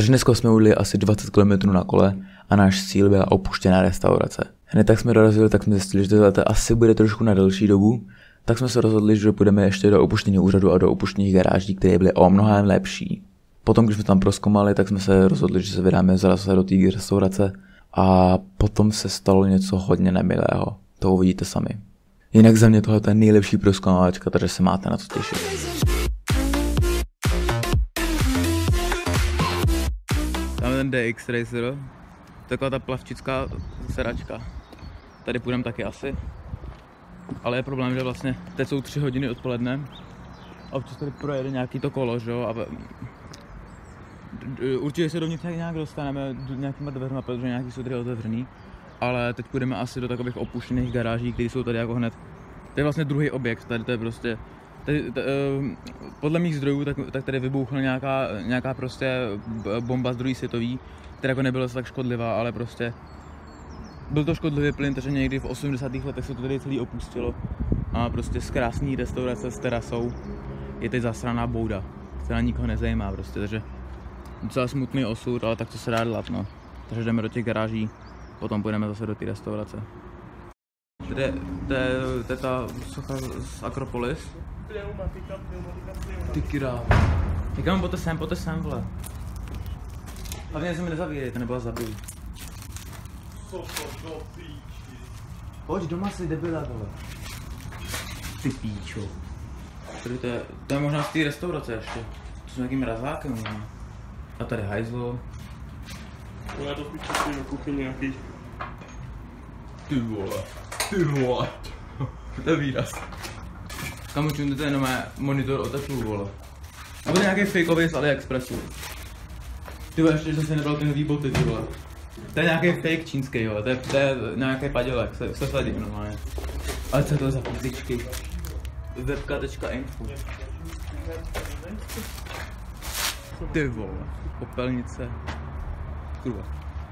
Takže dneska jsme ujeli asi 20 km na kole a náš cíl byla opuštěná restaurace. Hned tak jsme dorazili, tak jsme zjistili, že tohle asi bude trošku na delší dobu, tak jsme se rozhodli, že půjdeme ještě do opuštěného úřadu a do opuštěných garáží, které byly o mnohem lepší. Potom, když jsme tam prozkoumali, tak jsme se rozhodli, že se vydáme zase do té restaurace a potom se stalo něco hodně nemilého. To uvidíte sami. Jinak za mě tohle je nejlepší prozkoumávačka, takže se máte na to těšit. Tam je ten DX Racer, taková ta plavčická sedačka. Tady půjdeme taky asi. Ale je problém, že vlastně teď jsou 3 hodiny odpoledne a občas tady projede nějaký to kolo, že jo? Určitě se dovnitř nějak dostaneme nějakýma dveřma, protože nějaký jsou tady otevřený. Ale teď půjdeme asi do takových opuštěných garáží, které jsou tady jako hned. To je vlastně druhý objekt, tady to je prostě. Podle mých zdrojů tak tady vybuchla nějaká prostě bomba z druhé světové, která jako nebyla tak škodlivá, ale prostě byl to škodlivý plyn, takže někdy v 80. letech se to tady celý opustilo a prostě z krásné restaurace s terasou je teď zasraná bouda, která nikoho nezajímá prostě, takže docela smutný osud, ale tak co se dá dělat, no. Takže jdeme do těch garáží, potom půjdeme zase do té restaurace. To je ta socha z Akropolis. Pneumatika. Ty krávo. Říkám, pojďte sem, vole. Hlavně se mi nezabíjejte, nebyla zabili. Co to do píči? Pojď doma si, debila, vole. Ty píčo. To je možná z té restaurace ještě. To jsou nějakým mrazákem možná. A tady hajzlo. To je to píči do kuchyně nějaký. Ty vole. To je výraz. Kamočům, to je jenom monitor od Apple, vole. A bude nějaký fakeový z AliExpressu. Ty vole, ještě, že jsem nebral ty nový boty, ty vole. To je nějaký fake čínský, jo, to je nějaký padělek, se sadím normálně. Ale co je to za fyzičky? Webka.info. Ty vole, popelnice. Kurva.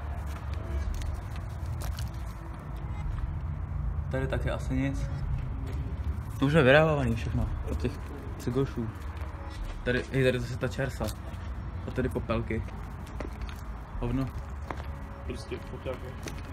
Tady taky asi nic. To už je vyrábávaný všechno od těch cigošů. Tady zase ta čersa. A tady popelky. Hovno. Prostě poťáky.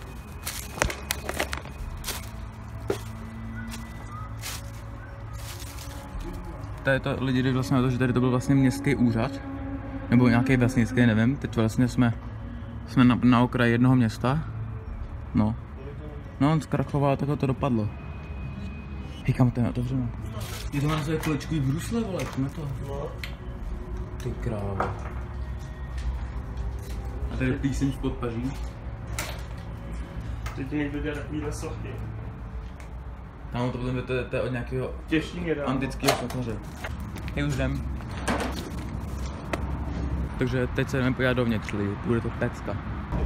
Tady to lidi jde vlastně na to, že tady to byl vlastně městský úřad. Nebo nějaký vesnický, nevím. Teď vlastně jsme na okraji jednoho města. No, on zkrachoval, takhle to dopadlo. Hej, kam to je otevřeno? Je to nás jako kolečkový brusle, vole, na to. Ty krávo. A tady píseň v podpaží. Teď někdo dělá takovýhle sochy. Tam to potom to je od nějakého antického sochaře. Hej, už jdem. Takže teď se jdeme podívat dovnitř, bude to pecka.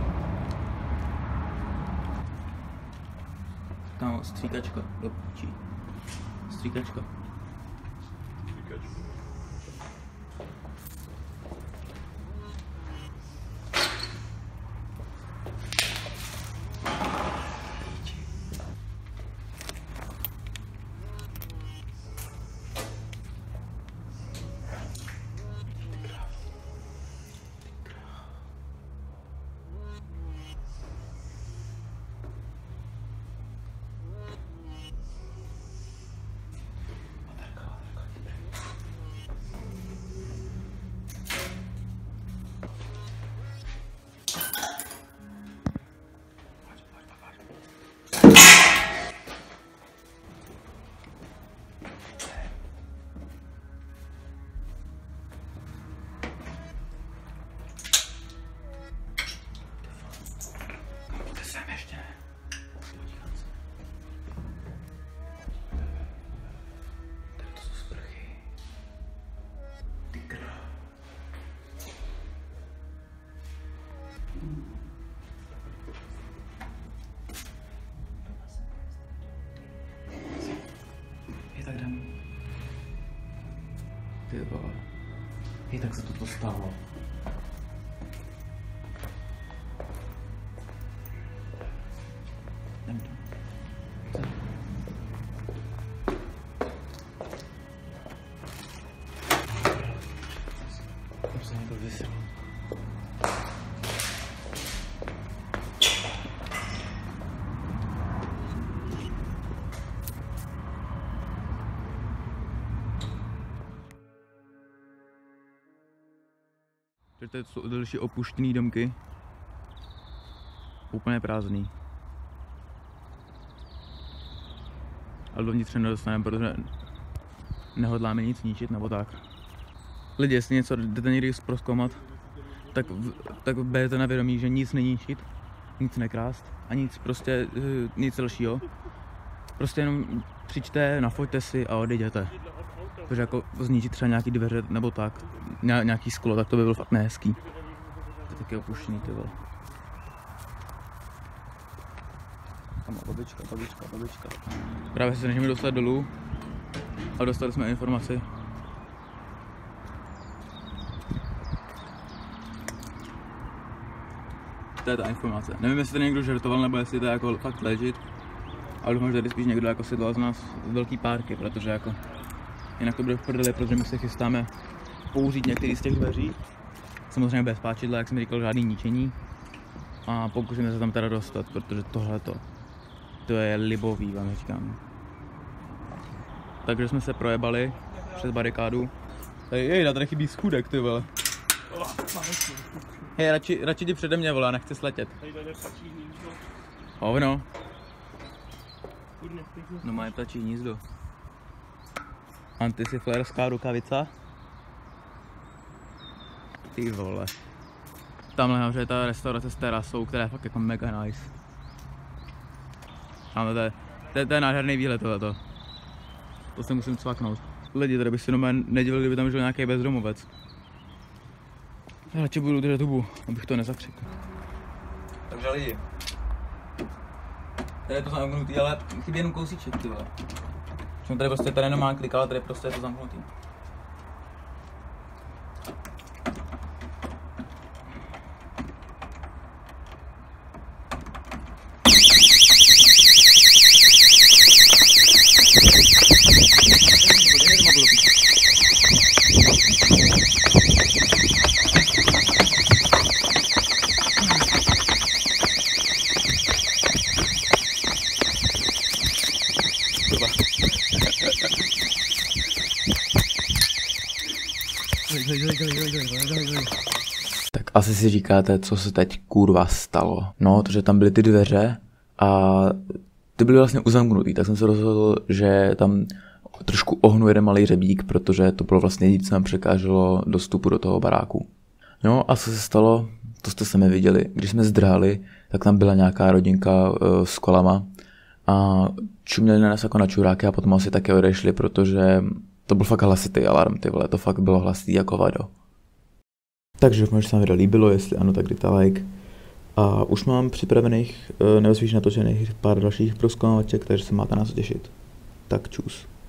Tam stříkačka, do píči. Stříkačka. Ty vole. Hej, tak se to stalo. Jdem to. Tam se někdo vysral. To jsou další opuštěný domky. Úplně prázdný. Ale dovnitř nedostaneme, protože nehodláme nic ničit nebo tak. Lidi, jestli něco jdete někdy zprozkoumat, tak berete na vědomí, že nic neníčit, nic nekrást a nic prostě, nic dalšího. Prostě jenom přijďte, nafoťte si a odejděte. Protože jako zničit třeba nějaký dveře nebo tak, nějaký sklo, tak to by bylo fakt nehezký. To je taky opuštěný, ty vole. Tam babička. Právě se snažíme dostat dolů a dostali jsme informaci. To je ta informace. Nevím, jestli to někdo žertoval, nebo jestli to je jako fakt legit. Ale doufám, že tady spíš někdo jako sedlal z nás velký párky, protože jako jinak to bude v prdeli, protože my se chystáme použít některý z těch dveří. Samozřejmě bez páčidla, jak jsem říkal, žádný ničení. A pokusíme se tam teda dostat, protože tohleto, to je libový, vám říkám. Takže jsme se projebali přes barikádu. Tady chybí schůdek, ty vole. Hej, radši jdi přede mě, vole, nechci sletět. Hovno. No má ptačí hnízdo. Antisiflerská rukavica. Ty vole. Tamhle nahoře je ta restaurace s terasou, která je fakt jako mega nice. Tamhle to je nádherný výhled tohleto. To si musím cvaknout. Lidi, tady bych si normálně nedivil, kdyby tam žil nějaký bezdomovec. Já radši budu držet hubu, abych to nezakřikl. Takže lidi. Tady je to zamknutý, ale chybí jenom kousíček, ty vole. Jsem tady prostě tady nemám klik, ale tady prostě je to zamknutý. Tak asi si říkáte, co se teď kurva stalo. No, protože tam byly ty dveře a ty byly vlastně uzamknutý, tak jsem se rozhodl, že tam trošku ohnu jeden malý řebík, protože to bylo vlastně jediné, co nám překáželo dostupu do toho baráku. No a co se stalo, to jste sami viděli. Když jsme zdrhali, tak tam byla nějaká rodinka s kolama a čuměli na nás jako na čuráky a potom asi také odešli, protože to byl fakt hlasitý alarm, ty vole, to fakt bylo hlasitý jako vado. Takže doufám, že se vám video líbilo, jestli ano, tak dejte like. A už mám připravených, nebo spíš natočených pár dalších prozkoumávaček, takže se máte na co těšit. Tak čus.